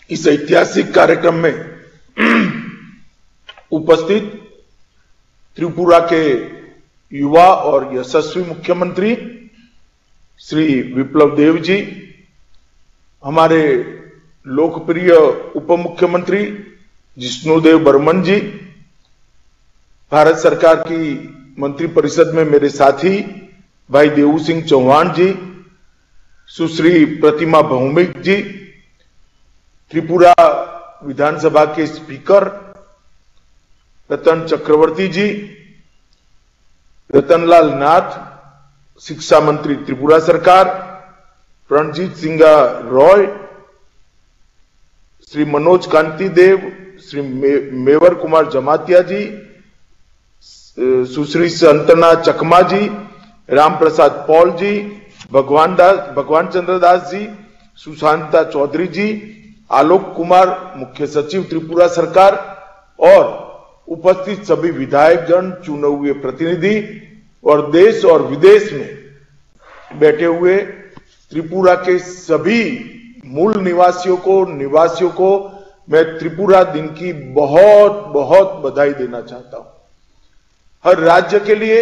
इस ऐतिहासिक कार्यक्रम में उपस्थित त्रिपुरा के युवा और यशस्वी मुख्यमंत्री श्री विप्लव देव जी, हमारे लोकप्रिय उप मुख्यमंत्री जिष्णुदेव बर्मन जी, भारत सरकार की मंत्रिपरिषद में मेरे साथी भाई देवू सिंह चौहान जी, सुश्री प्रतिमा भौमिक जी, त्रिपुरा विधानसभा के स्पीकर रतन चक्रवर्ती जी, रतनलाल नाथ, शिक्षा मंत्री त्रिपुरा सरकार, प्रणजीत सिंह रॉय, श्री मनोज कांति देव, श्री मेवर कुमार जमातिया जी, सुश्री संतना चकमा जी, राम प्रसाद पॉल जी, भगवान चंद्र दास जी, सुशांता चौधरी जी, आलोक कुमार मुख्य सचिव त्रिपुरा सरकार और उपस्थित सभी विधायकगण, चुने हुए प्रतिनिधि और देश और विदेश में बैठे हुए त्रिपुरा के सभी मूल निवासियों को मैं त्रिपुरा दिन की बहुत बहुत बधाई देना चाहता हूं। हर राज्य के लिए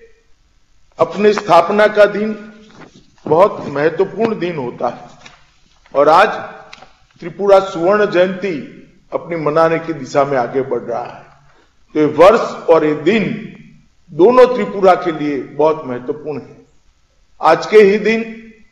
अपने स्थापना का दिन बहुत महत्वपूर्ण दिन होता है और आज त्रिपुरा स्वर्ण जयंती अपनी मनाने की दिशा में आगे बढ़ रहा है। तो ये वर्ष और ये दिन दोनों त्रिपुरा के लिए बहुत महत्वपूर्ण है। आज के ही दिन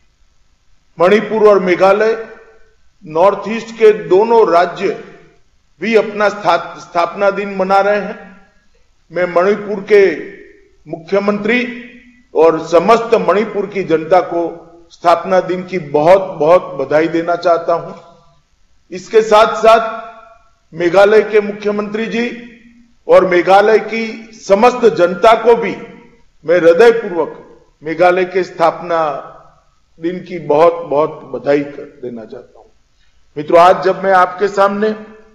मणिपुर और मेघालय, नॉर्थ ईस्ट के दोनों राज्य भी अपना स्थापना दिन मना रहे हैं। मैं मणिपुर के मुख्यमंत्री और समस्त मणिपुर की जनता को स्थापना दिन की बहुत बहुत बधाई देना चाहता हूं। इसके साथ साथ मेघालय के मुख्यमंत्री जी और मेघालय की समस्त जनता को भी मैं हृदयपूर्वक मेघालय के स्थापना दिन की बहुत बहुत बधाई देना चाहता हूं। मित्रों, आज जब मैं आपके सामने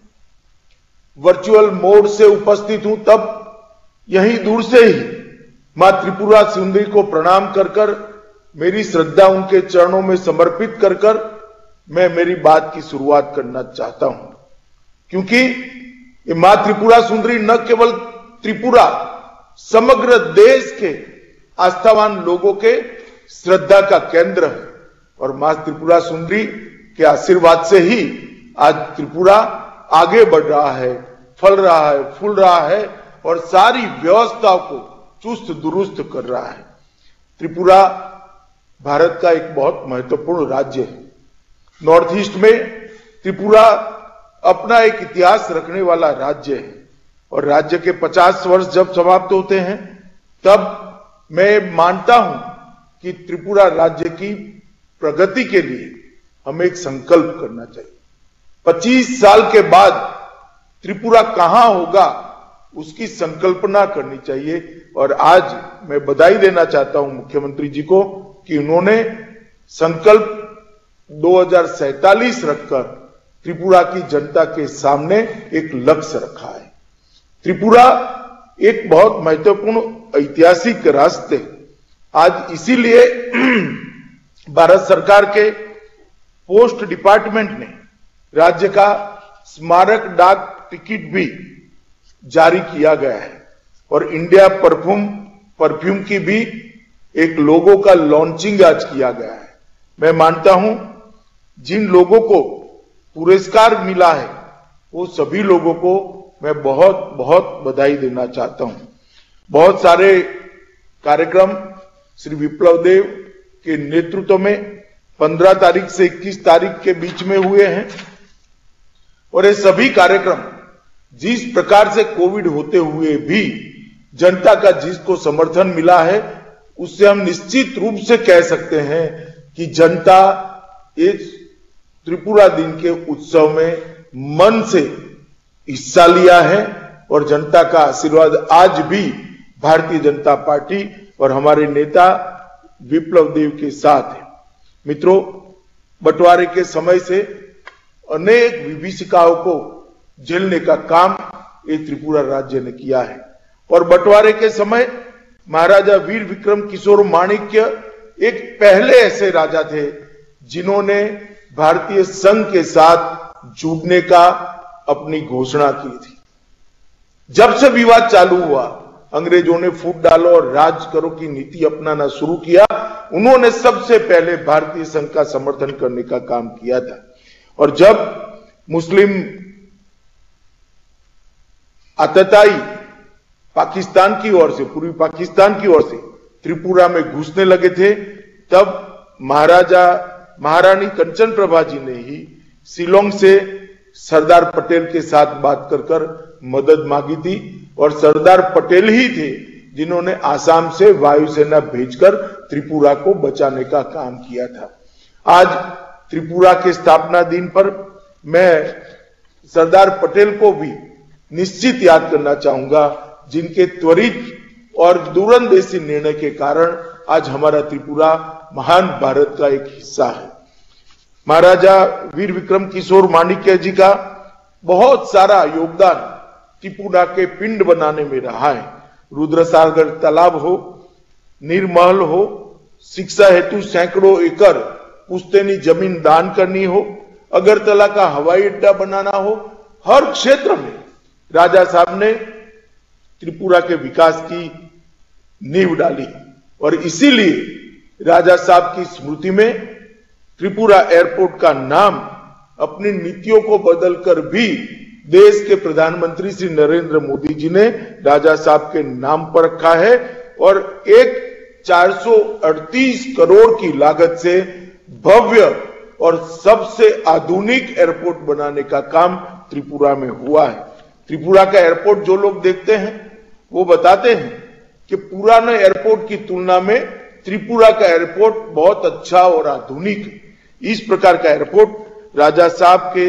वर्चुअल मोड से उपस्थित हूं, तब यहीं दूर से ही मां त्रिपुरा सुंदरी को प्रणाम कर मेरी श्रद्धा उनके चरणों में समर्पित कर मैं मेरी बात की शुरुआत करना चाहता हूं, क्योंकि ये मां त्रिपुरा सुंदरी न केवल त्रिपुरा, समग्र देश के आस्थावान लोगों के श्रद्धा का केंद्र है और मां त्रिपुरा सुंदरी के आशीर्वाद से ही आज त्रिपुरा आगे बढ़ रहा है, फल रहा है, फूल रहा है और सारी व्यवस्थाओं को चुस्त दुरुस्त कर रहा है। त्रिपुरा भारत का एक बहुत महत्वपूर्ण राज्य है। नॉर्थ ईस्ट में त्रिपुरा अपना एक इतिहास रखने वाला राज्य है और राज्य के 50 वर्ष जब समाप्त होते हैं, तब मैं मानता हूं कि त्रिपुरा राज्य की प्रगति के लिए हमें एक संकल्प करना चाहिए। 25 साल के बाद त्रिपुरा कहां होगा, उसकी संकल्पना करनी चाहिए और आज मैं बधाई देना चाहता हूं मुख्यमंत्री जी को कि उन्होंने संकल्प 2047 रखकर त्रिपुरा की जनता के सामने एक लक्ष्य रखा है। त्रिपुरा एक बहुत महत्वपूर्ण ऐतिहासिक रास्ते, आज इसीलिए भारत सरकार के पोस्ट डिपार्टमेंट ने राज्य का स्मारक डाक टिकट भी जारी किया गया है और इंडिया परफ्यूम की भी एक लोगो का लॉन्चिंग आज किया गया है। मैं मानता हूं जिन लोगों को पुरस्कार मिला है वो सभी लोगों को मैं बहुत बहुत बधाई देना चाहता हूं। बहुत सारे कार्यक्रम श्री विप्लव देव के नेतृत्व में 15 तारीख से 21 तारीख के बीच में हुए हैं और ये सभी कार्यक्रम जिस प्रकार से कोविड होते हुए भी जनता का जिसको समर्थन मिला है, उससे हम निश्चित रूप से कह सकते हैं कि जनता इस त्रिपुरा दिन के उत्सव में मन से हिस्सा लिया है और जनता का आशीर्वाद आज भी भारतीय जनता पार्टी और हमारे नेता विप्लव देव के साथ है। मित्रों, बंटवारे के समय से अनेक विभीषिकाओं को झेलने का काम ये त्रिपुरा राज्य ने किया है और बंटवारे के समय महाराजा वीर विक्रम किशोर माणिक्य एक पहले ऐसे राजा थे जिन्होंने भारतीय संघ के साथ जुड़ने का अपनी घोषणा की थी। जब से विवाद चालू हुआ, अंग्रेजों ने फूट डालो और राज करो की नीति अपनाना शुरू किया। उन्होंने सबसे पहले भारतीय संघ का समर्थन करने का काम किया था। और जब मुस्लिम आतताई पाकिस्तान की ओर से, पूर्वी पाकिस्तान की ओर से त्रिपुरा में घुसने लगे थे, तब महारानी कंचन प्रभा जी ने ही शिलोंग से सरदार पटेल के साथ बात कर मदद मांगी थी। और सरदार पटेल ही थे जिन्होंने आसाम से वायुसेना भेजकर त्रिपुरा को बचाने का काम किया था। आज त्रिपुरा के स्थापना दिन पर मैं सरदार पटेल को भी निश्चित याद करना चाहूंगा, जिनके त्वरित और दूरंदेशी निर्णय के कारण आज हमारा त्रिपुरा महान भारत का एक हिस्सा है। महाराजा वीर विक्रम किशोर माणिक्य जी का बहुत सारा योगदान त्रिपुरा के पिंड बनाने में रहा है। रुद्रसागर तालाब हो, नीरमहल हो, शिक्षा हेतु सैकड़ों एकड़ पुश्तैनी जमीन दान करनी हो, अगरतला का हवाई अड्डा बनाना हो, हर क्षेत्र में राजा साहब ने त्रिपुरा के विकास की नींव डाली। और इसीलिए राजा साहब की स्मृति में त्रिपुरा एयरपोर्ट का नाम अपनी नीतियों को बदलकर भी देश के प्रधानमंत्री श्री नरेंद्र मोदी जी ने राजा साहब के नाम पर रखा है। और एक 438 करोड़ की लागत से भव्य और सबसे आधुनिक एयरपोर्ट बनाने का काम त्रिपुरा में हुआ है। त्रिपुरा का एयरपोर्ट जो लोग देखते हैं वो बताते हैं कि पुराने एयरपोर्ट की तुलना में त्रिपुरा का एयरपोर्ट बहुत अच्छा और आधुनिक है। इस प्रकार का एयरपोर्ट राजा साहब के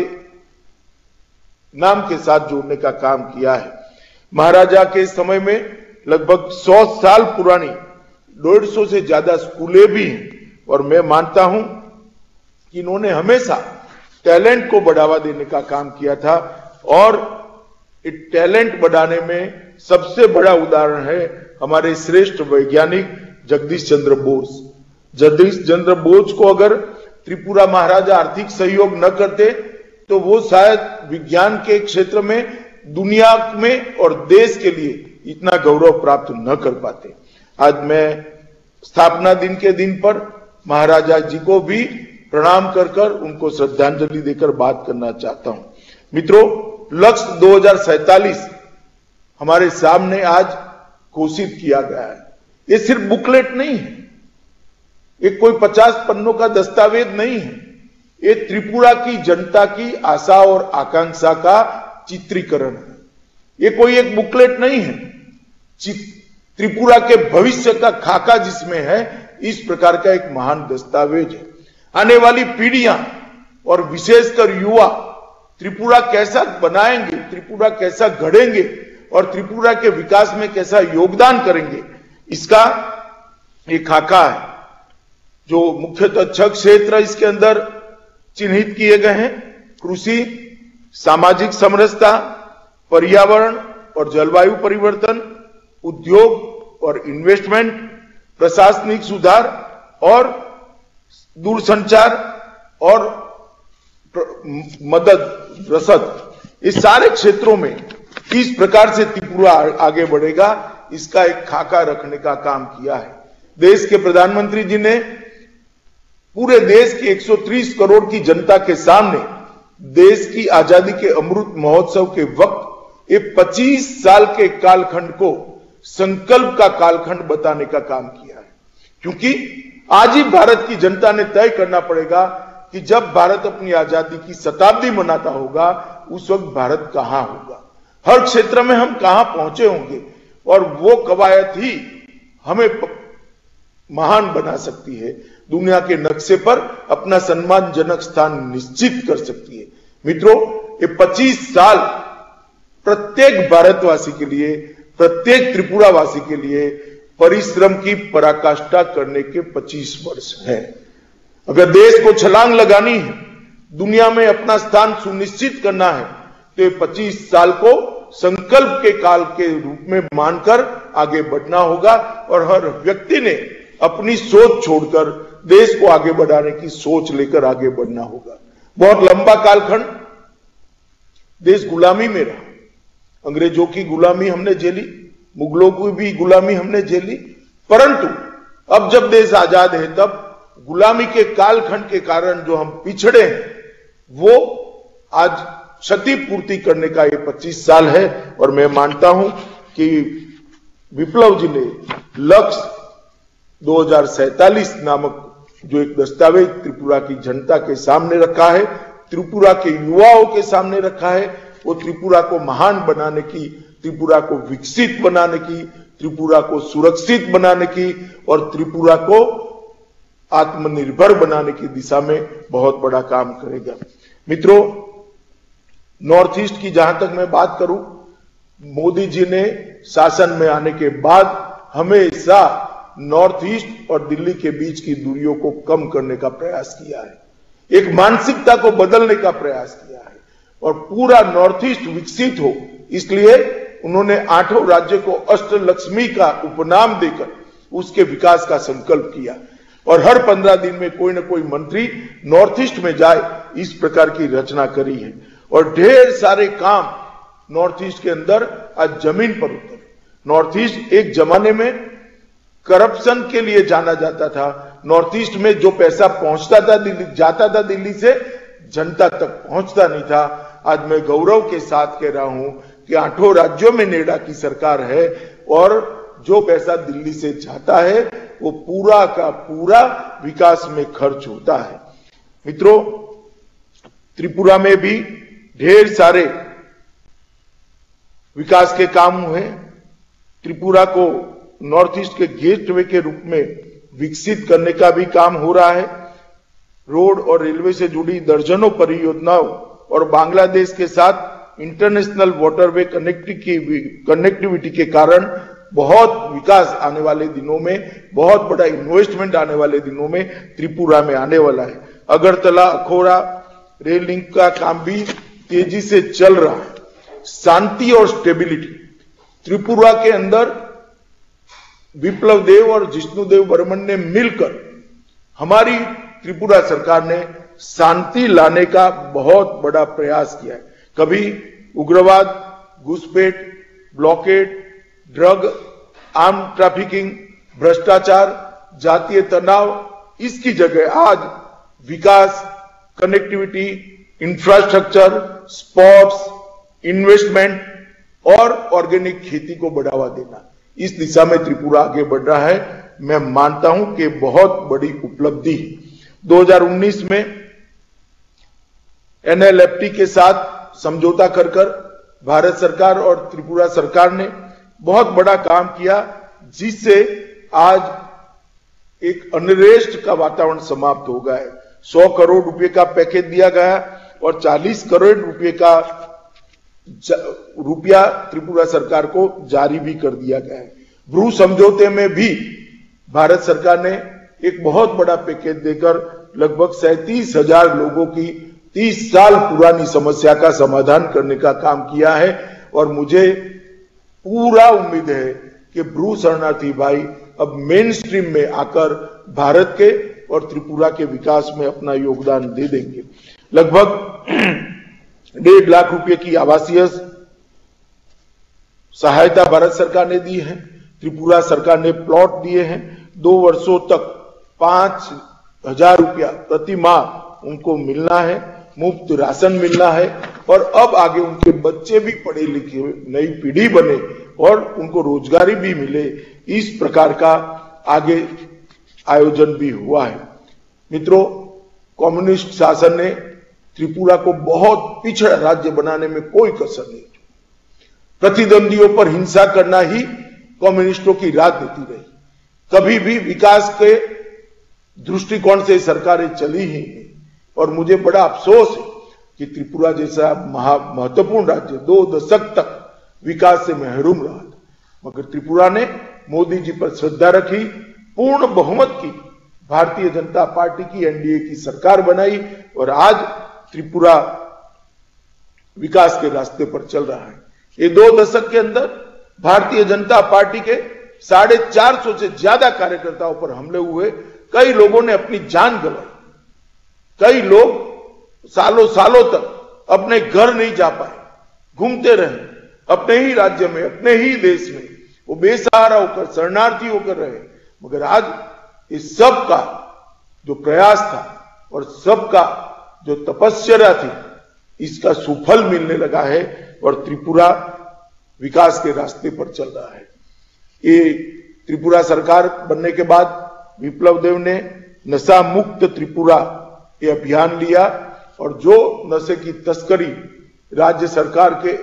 नाम के साथ जोड़ने का काम किया है। महाराजा के समय में लगभग 100 साल पुरानी 150 से ज्यादा स्कूलें भी हैं। और मैं मानता हूं कि इन्होंने हमेशा टैलेंट को बढ़ावा देने का काम किया था। और टैलेंट बढ़ाने में सबसे बड़ा उदाहरण है हमारे श्रेष्ठ वैज्ञानिक जगदीश चंद्र बोस। जगदीश चंद्र बोस को अगर त्रिपुरा महाराजा आर्थिक सहयोग न करते तो वो शायद विज्ञान के क्षेत्र में दुनिया में और देश के लिए इतना गौरव प्राप्त न कर पाते। आज मैं स्थापना दिन के दिन पर महाराजा जी को भी प्रणाम कर उनको श्रद्धांजलि देकर बात करना चाहता हूं। मित्रों, लक्ष्य 2047 हमारे सामने आज घोषित किया गया है। ये सिर्फ बुकलेट नहीं है, ये कोई 50 पन्नों का दस्तावेज नहीं है। ये त्रिपुरा की जनता की आशा और आकांक्षा का चित्रीकरण है। ये कोई एक बुकलेट नहीं है, त्रिपुरा के भविष्य का खाका जिसमें है, इस प्रकार का एक महान दस्तावेज है। आने वाली पीढ़ियां और विशेषकर युवा त्रिपुरा कैसा बनाएंगे, त्रिपुरा कैसा गढ़ेंगे और त्रिपुरा के विकास में कैसा योगदान करेंगे, इसका एक खाका है। जो मुख्यतः 6 क्षेत्र इसके अंदर चिन्हित किए गए हैं: कृषि, सामाजिक समरसता, पर्यावरण और जलवायु परिवर्तन, उद्योग और इन्वेस्टमेंट, प्रशासनिक सुधार और दूरसंचार और मदद रसद। इस सारे क्षेत्रों में किस प्रकार से त्रिपुरा आगे बढ़ेगा, इसका एक खाका रखने का काम किया है। देश के प्रधानमंत्री जी ने पूरे देश की 130 करोड़ की जनता के सामने देश की आजादी के अमृत महोत्सव के वक्त ये 25 साल के कालखंड को संकल्प का कालखंड बताने का काम किया है। क्योंकि आज ही भारत की जनता ने तय करना पड़ेगा कि जब भारत अपनी आजादी की शताब्दी मनाता होगा उस वक्त भारत कहां होगा, हर क्षेत्र में हम कहां पहुंचे होंगे। और वो कवायद ही हमें महान बना सकती है, दुनिया के नक्शे पर अपना सम्मानजनक स्थान निश्चित कर सकती है। मित्रों, ये 25 साल प्रत्येक भारतवासी के लिए, प्रत्येक त्रिपुरावासी के लिए परिश्रम की पराकाष्ठा करने के 25 वर्ष हैं। अगर देश को छलांग लगानी है, दुनिया में अपना स्थान सुनिश्चित करना है, तो ये 25 साल को संकल्प के काल के रूप में मानकर आगे बढ़ना होगा। और हर व्यक्ति ने अपनी सोच छोड़कर देश को आगे बढ़ाने की सोच लेकर आगे बढ़ना होगा। बहुत लंबा कालखंड देश गुलामी में रहा। अंग्रेजों की गुलामी हमने झेली, मुगलों की भी गुलामी हमने झेली, परंतु अब जब देश आजाद है तब गुलामी के कालखंड के कारण जो हम पिछड़े हैं वो आज क्षतिपूर्ति करने का ये 25 साल है। और मैं मानता हूं कि विप्लव जी ने लक्ष्य 2047 नामक जो एक दस्तावेज त्रिपुरा की जनता के सामने रखा है, त्रिपुरा के युवाओं के सामने रखा है, वो त्रिपुरा को महान बनाने की, त्रिपुरा को विकसित बनाने की, त्रिपुरा को सुरक्षित बनाने की और त्रिपुरा को आत्मनिर्भर बनाने की दिशा में बहुत बड़ा काम करेगा। मित्रों, नॉर्थ ईस्ट की जहां तक मैं बात करूं, मोदी जी ने शासन में आने के बाद हमेशा नॉर्थ ईस्ट और दिल्ली के बीच की दूरियों को कम करने का प्रयास किया है, एक मानसिकता को बदलने का प्रयास किया है और पूरा नॉर्थ ईस्ट विकसित हो, इसलिए उन्होंने 8 राज्य को अष्टलक्ष्मी का उपनाम देकर उसके विकास का संकल्प किया और हर 15 दिन में कोई न कोई मंत्री नॉर्थ ईस्ट में जाए, इस प्रकार की रचना करी है और ढेर सारे काम नॉर्थ ईस्ट के अंदर आज जमीन पर उतरे। नॉर्थ ईस्ट एक जमाने में करप्शन के लिए जाना जाता था, नॉर्थ ईस्ट में जो पैसा पहुंचता था दिल्ली, जाता था दिल्ली से, जनता तक पहुंचता नहीं था। आज मैं गौरव के साथ कह रहा हूं कि 8 राज्यों में नेडा की सरकार है और जो पैसा दिल्ली से जाता है वो पूरा का पूरा विकास में खर्च होता है। मित्रों, त्रिपुरा में भी ढेर सारे विकास के काम हुए। त्रिपुरा को नॉर्थ ईस्ट के गेटवे के रूप में विकसित करने का भी काम हो रहा है। रोड और रेलवे से जुड़ी दर्जनों परियोजनाओं और बांग्लादेश के साथ इंटरनेशनल वाटरवे कनेक्टिविटी के कारण बहुत विकास आने वाले दिनों में, बहुत बड़ा इन्वेस्टमेंट आने वाले दिनों में त्रिपुरा में आने वाला है। अगरतला अखौरा रेल लिंक का काम भी तेजी से चल रहा है। शांति और स्टेबिलिटी, त्रिपुरा के अंदर विप्लव देव और जिष्णुदेव बर्मन ने मिलकर हमारी त्रिपुरा सरकार ने शांति लाने का बहुत बड़ा प्रयास किया है। कभी उग्रवाद, घुसपैठ, ब्लॉकेड, ड्रग, आर्म ट्रैफिकिंग, भ्रष्टाचार, जातीय तनाव, इसकी जगह आज विकास, कनेक्टिविटी, इंफ्रास्ट्रक्चर, स्पोर्ट्स, इन्वेस्टमेंट और ऑर्गेनिक खेती को बढ़ावा देना, इस दिशा में त्रिपुरा आगे बढ़ रहा है। मैं मानता हूं कि बहुत बड़ी उपलब्धि है। 2019 में NLFT के साथ समझौता कर भारत सरकार और त्रिपुरा सरकार ने बहुत बड़ा काम किया, जिससे आज एक अनरेस्ट का वातावरण समाप्त हो गया है। 100 करोड़ रुपए का पैकेज दिया गया और 40 करोड़ रुपए का रुपया त्रिपुरा सरकार को जारी भी कर दिया गया है। ब्रू समझौते में भी भारत सरकार ने एक बहुत बड़ा पैकेज देकर लगभग 37,000 लोगों की 30 साल पुरानी समस्या का समाधान करने का काम किया है और मुझे पूरा उम्मीद है कि ब्रू शरणार्थी भाई अब मेन स्ट्रीम में आकर भारत के और त्रिपुरा के विकास में अपना योगदान दे देंगे। लगभग 1.5 लाख रुपए की आवासीय सहायता भारत सरकार ने दी है। त्रिपुरा सरकार ने प्लॉट दिए हैं। 2 वर्षों तक 5,000 रुपया प्रति माह उनको मिलना है, मुफ्त राशन मिलना है और अब आगे उनके बच्चे भी पढ़े लिखे, नई पीढ़ी बने और उनको रोजगारी भी मिले, इस प्रकार का आगे आयोजन भी हुआ है। मित्रों, कम्युनिस्ट शासन ने त्रिपुरा को बहुत पिछड़ा राज्य बनाने में कोई कसर नहीं। प्रतिद्वंदियों पर हिंसा करना ही कम्युनिस्टों की राजनीति रही। कभी भी विकास के दृष्टिकोण से सरकारें चली ही नहीं और मुझे बड़ा अफसोस है कि त्रिपुरा जैसा महत्वपूर्ण राज्य 2 दशक तक विकास से महरूम रहा था, मगर त्रिपुरा ने मोदी जी पर श्रद्धा रखी, पूर्ण बहुमत की भारतीय जनता पार्टी की एनडीए की सरकार बनाई और आज त्रिपुरा विकास के रास्ते पर चल रहा है। ये 2 दशक के अंदर भारतीय जनता पार्टी के 450 से ज्यादा कार्यकर्ताओं पर हमले हुए, कई लोगों ने अपनी जान गंवाई, कई लोग सालों सालों तक अपने घर नहीं जा पाए, घूमते रहे अपने ही राज्य में, अपने ही देश में, वो बेसहारा होकर, शरणार्थी होकर रहे। मगर आज इस सब का जो प्रयास था और सबका जो तपस्या थी, इसका सुफल मिलने लगा है और त्रिपुरा विकास के रास्ते पर चल रहा है। ये त्रिपुरा सरकार बनने के बाद विप्लव देव ने नशा मुक्त त्रिपुरा ये अभियान लिया और जो नशे की तस्करी राज्य सरकार के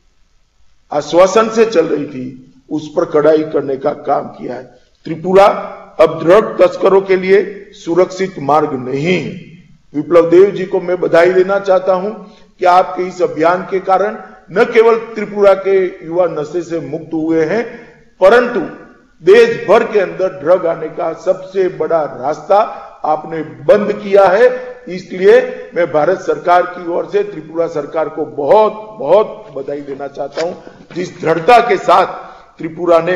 आश्वासन से चल रही थी, उस पर कड़ाई करने का काम किया है। त्रिपुरा अब ड्रग तस्करों के लिए सुरक्षित मार्ग नहीं है। विप्लव देव जी को मैं बधाई देना चाहता हूं कि आपके इस अभियान के कारण न केवल त्रिपुरा के युवा नशे से मुक्त हुए हैं, परंतु देश भर के अंदर ड्रग आने का सबसे बड़ा रास्ता आपने बंद किया है। इसलिए मैं भारत सरकार की ओर से त्रिपुरा सरकार को बहुत बहुत बधाई देना चाहता हूं। जिस दृढ़ता के साथ त्रिपुरा ने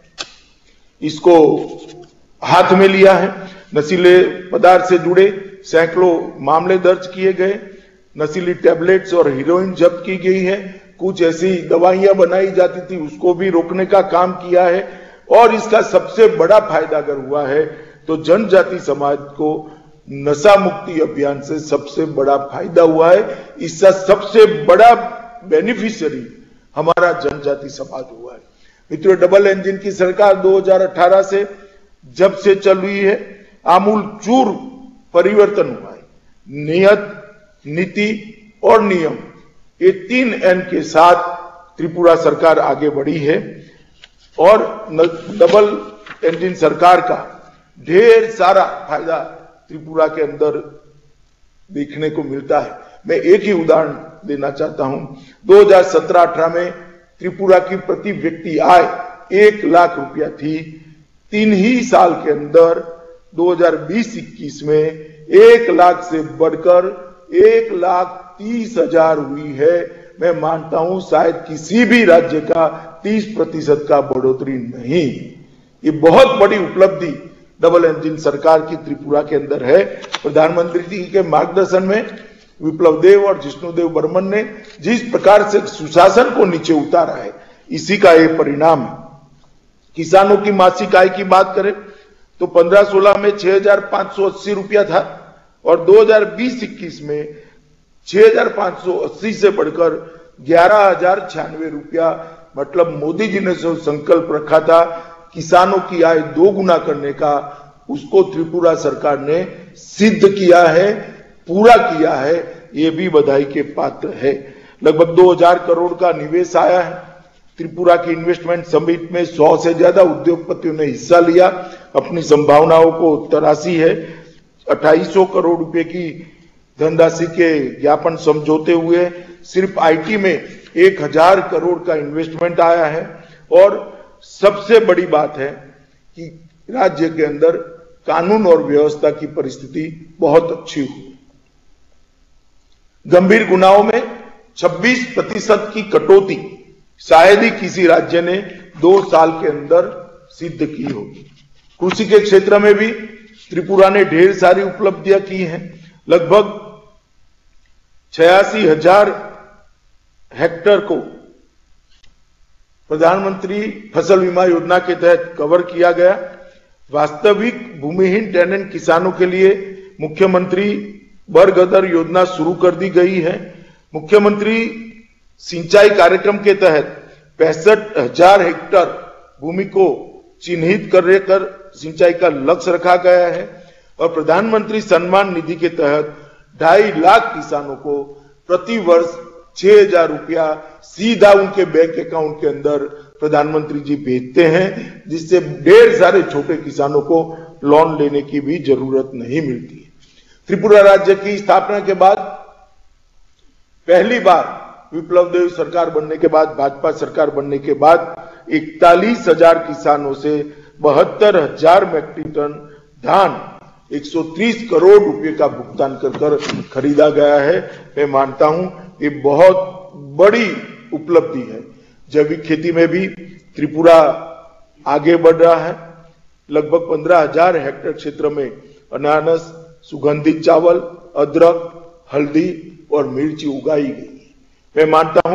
इसको हाथ में लिया है। नशीले पदार्थ से जुड़े सैकड़ों मामले दर्ज किए गए, नशीली टैबलेट्स और हीरोइन जब्त की गई है, कुछ ऐसी दवाइयां बनाई जाती थी उसको भी रोकने का काम किया है। और इसका सबसे बड़ा फायदा अगर हुआ है तो जनजाति समाज को नशा मुक्ति अभियान से सबसे बड़ा फायदा हुआ है। इसका सबसे बड़ा बेनिफिशियरी हमारा जनजाति समाज हुआ है। मित्रों, डबल इंजन की सरकार 2018 से जब से चल रही है, आमूल चूर परिवर्तन हुआ है। नियत, नीति और नियम, ये 3 N के साथ त्रिपुरा सरकार आगे बढ़ी है और डबल इंजन सरकार का ढेर सारा फायदा त्रिपुरा के अंदर देखने को मिलता है। मैं एक ही उदाहरण देना चाहता हूं। 2017-18 में त्रिपुरा की प्रति व्यक्ति आय 1 लाख रुपया थी। 3 ही साल के अंदर 2020-21 में 1 लाख से बढ़कर 1,30,000 हुई है। मैं मानता हूं शायद किसी भी राज्य का 30% का बढ़ोतरी नहीं। ये बहुत बड़ी उपलब्धि डबल इंजन सरकार की त्रिपुरा के अंदर है। प्रधानमंत्री जी के मार्गदर्शन में विप्लव देव और जिष्णुदेव बर्मन ने जिस प्रकार से सुशासन को नीचे उतारा है, इसी का ये परिणाम है। किसानों की मासिक आय की बात करें तो 15-16 में 6,580 रुपया था और 2020-21 में 6,580 से बढ़कर 11,096 रुपया। मतलब मोदी जी ने जो संकल्प रखा था किसानों की आय 2 गुना करने का, उसको त्रिपुरा सरकार ने सिद्ध किया है, पूरा किया है। ये भी बधाई के पात्र है। लगभग 2,000 करोड़ का निवेश आया है। त्रिपुरा की इन्वेस्टमेंट समिट में 100 से ज्यादा उद्योगपतियों ने हिस्सा लिया, अपनी संभावनाओं को तराशी है। 2800 करोड़ रुपए की धनराशि के ज्ञापन समझौते हुए। सिर्फ आईटी में 1,000 करोड़ का इन्वेस्टमेंट आया है। और सबसे बड़ी बात है कि राज्य के अंदर कानून और व्यवस्था की परिस्थिति बहुत अच्छी हुई। गंभीर गुनाहों में 26% की कटौती शायद ही किसी राज्य ने 2 साल के अंदर सिद्ध की होगी। कृषि के क्षेत्र में भी त्रिपुरा ने ढेर सारी उपलब्धियां की हैं। लगभग 86,000 हेक्टेयर को प्रधानमंत्री फसल बीमा योजना के तहत कवर किया गया। वास्तविक भूमिहीन टेनेंट किसानों के लिए मुख्यमंत्री बरगदर योजना शुरू कर दी गई है। मुख्यमंत्री सिंचाई कार्यक्रम के तहत 65,000 हेक्टेयर भूमि को चिन्हित कर सिंचाई का लक्ष्य रखा गया है। और प्रधानमंत्री सम्मान निधि के तहत 2.5 लाख किसानों को प्रति वर्ष 6,000 रुपया सीधा उनके बैंक अकाउंट के अंदर प्रधानमंत्री जी भेजते हैं, जिससे ढेर सारे छोटे किसानों को लोन लेने की भी जरूरत नहीं मिलती है। त्रिपुरा राज्य की स्थापना के बाद पहली बार विप्लव देव सरकार बनने के बाद, भाजपा सरकार बनने के बाद 41,000 किसानों से 72,000 मैट्रिक टन धान 130 करोड़ रुपए का भुगतान कर खरीदा गया है। मैं मानता हूं ये बहुत बड़ी उपलब्धि है। जैविक खेती में भी त्रिपुरा आगे बढ़ रहा है। लगभग 15,000 हेक्टेयर क्षेत्र में अनानास, सुगंधित चावल, अदरक, हल्दी और मिर्ची उगाई गई। मैं मानता हूं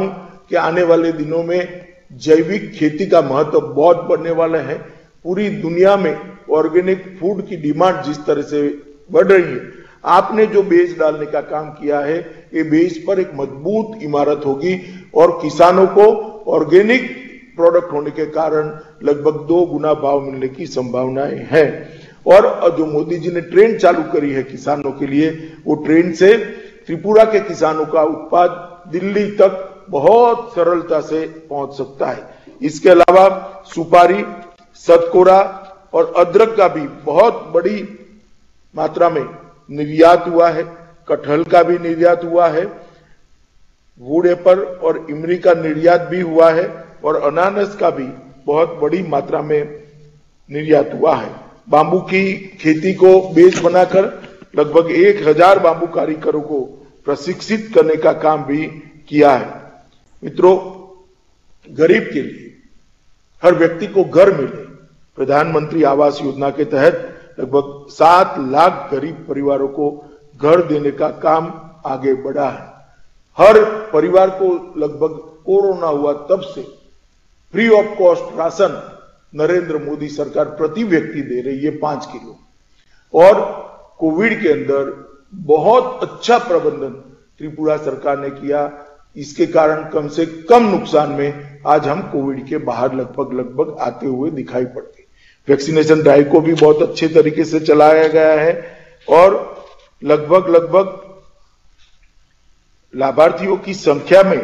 कि आने वाले दिनों में जैविक खेती का महत्व बहुत बढ़ने वाला है। पूरी दुनिया में ऑर्गेनिक फूड की डिमांड जिस तरह से बढ़ रही है, आपने जो बेस डालने का काम किया है, ये बेस पर एक मजबूत इमारत होगी और किसानों को ऑर्गेनिक प्रोडक्ट होने के कारण लगभग 2 गुना भाव मिलने की संभावनाएं हैं। और जो मोदी जी ने ट्रेन चालू करी है किसानों के लिए, वो ट्रेन से त्रिपुरा के किसानों का उत्पाद दिल्ली तक बहुत सरलता से पहुंच सकता है। इसके अलावा सुपारी, सतकोरा और अदरक का भी बहुत बड़ी मात्रा में निर्यात हुआ है। कटहल का भी निर्यात हुआ है, वुड एप्पल और इमली का निर्यात भी हुआ है और अनानास का भी बहुत बड़ी मात्रा में निर्यात हुआ है। बांबू की खेती को बेस बनाकर लगभग 1000 बांबू कारीगरों को प्रशिक्षित करने का काम भी किया है। मित्रों, गरीब के लिए हर व्यक्ति को घर मिले, प्रधानमंत्री आवास योजना के तहत लगभग 7 लाख गरीब परिवारों को घर देने का काम आगे बढ़ा है। हर परिवार को लगभग कोरोना हुआ तब से free of cost ration Narendra Modi सरकार प्रति व्यक्ति दे रही है 5 किलो। और कोविड के अंदर बहुत अच्छा प्रबंधन त्रिपुरा सरकार ने किया। इसके कारण कम से कम नुकसान में आज हम कोविड के बाहर लगभग आते हुए दिखाई पड़ते। वैक्सीनेशन ड्राइव को भी बहुत अच्छे तरीके से चलाया गया है और लगभग लाभार्थियों की संख्या में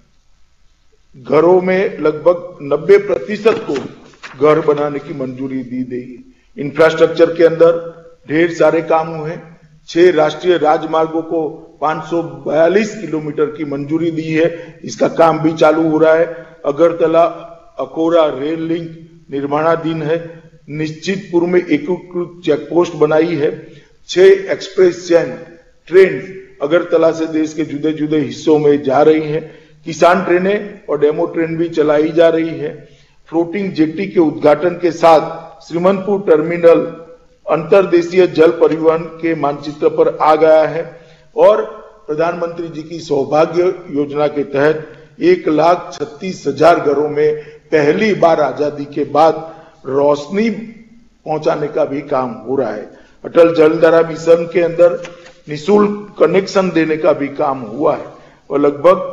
घरों में लगभग 90% को घर बनाने की मंजूरी दी गई। इंफ्रास्ट्रक्चर के अंदर ढेर सारे काम हुए। 6 राष्ट्रीय राजमार्गों को 542 किलोमीटर की मंजूरी दी है, इसका काम भी चालू हो रहा है। अगरतला अकोला रेल लिंक निर्माणाधीन है। निश्चितपुर में एकीकृत चेकपोस्ट बनाई है। 6 एक्सप्रेस ट्रेन अगरतला से देश के जुदे जुदे हिस्सों में जा रही हैं। किसान ट्रेनें और डेमो ट्रेन भी चलाई जा रही है। फ्लोटिंग जेटी के उद्घाटन के साथ श्रीमंतपुर टर्मिनल अंतर्देशीय जल परिवहन के मानचित्र पर आ गया है और प्रधानमंत्री जी की सौभाग्य योजना के तहत 1,36,000 घरों में पहली बार आजादी के बाद रोशनी पहुंचाने का भी काम हो रहा है। अटल जलधारा मिशन के अंदर निःशुल्क कनेक्शन देने का भी काम हुआ है और लगभग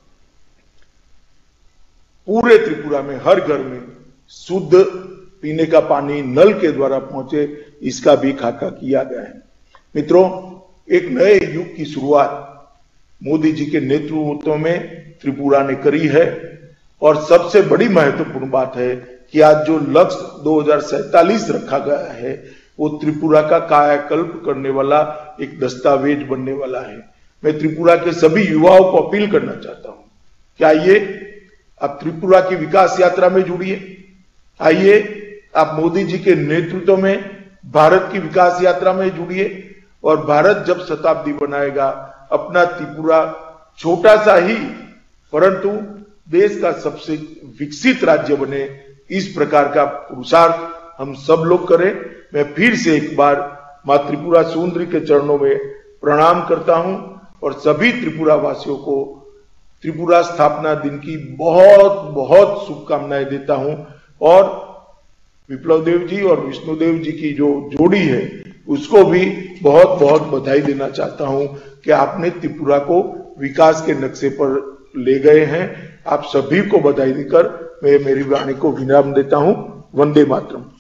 पूरे त्रिपुरा में हर घर में शुद्ध पीने का पानी नल के द्वारा पहुंचे, इसका भी खाका किया गया है। मित्रों, एक नए युग की शुरुआत मोदी जी के नेतृत्व में त्रिपुरा ने करी है और सबसे बड़ी महत्वपूर्ण बात है कि आज जो लक्ष्य 2047 रखा गया है, वो त्रिपुरा का कायाकल्प करने वाला एक दस्तावेज बनने वाला है। मैं त्रिपुरा के सभी युवाओं को अपील करना चाहता हूं कि आइए आप त्रिपुरा की विकास यात्रा में जुड़िए। आइए आप मोदी जी के नेतृत्व में भारत की विकास यात्रा में जुड़िए और भारत जब शताब्दी बनाएगा, अपना त्रिपुरा छोटा सा ही परंतु देश का सबसे विकसित राज्य बने, इस प्रकार का पुरुषार्थ हम सब लोग करें। मैं फिर से एक बार मां त्रिपुरा सुंदरी के चरणों में प्रणाम करता हूं और सभी त्रिपुरा वासियों को त्रिपुरा स्थापना दिन की बहुत बहुत शुभकामनाएं देता हूं और विप्लव देव जी और विष्णुदेव जी की जो जोड़ी है उसको भी बहुत बहुत बधाई देना चाहता हूं कि आपने त्रिपुरा को विकास के नक्शे पर ले गए हैं। आप सभी को बधाई देकर मैं मेरी वाणी को विराम देता हूं। वंदे मातरम।